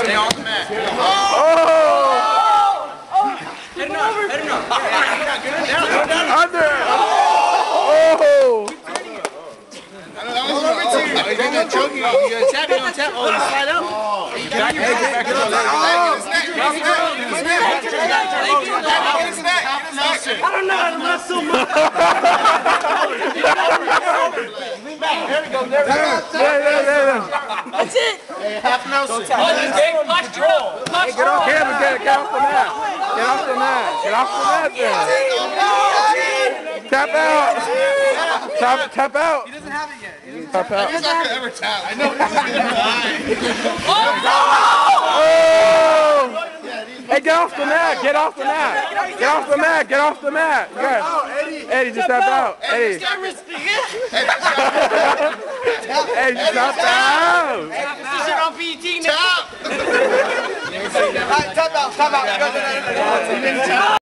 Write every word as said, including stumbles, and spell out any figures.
Stay off the mat. Oh! Hit him up, hit him up. Under! Oh! Number two. He's gonna choke you. You're gonna tap, you're gonna tap. Oh, you slide out? You back your back. Back your back. I don't know how to wrestle much. Lean back. There we go. There we go. There, there, there. That's it. Hey, half Nelson. Take posture. Hey, get off, get, get, get off the mat. Get off the mat. Get off the mat there. Tap out. Tap, tap out. He doesn't have it yet. He doesn't Tap out. He's not gonna ever tap. I know. Oh! Hey, get off the mat. Get off the mat. Get off the mat. Get off the mat. Good. Eddie, just tap out. Eddie. Eddie, just tap out. This is on P E T now. Tap. Tap out. Tap out.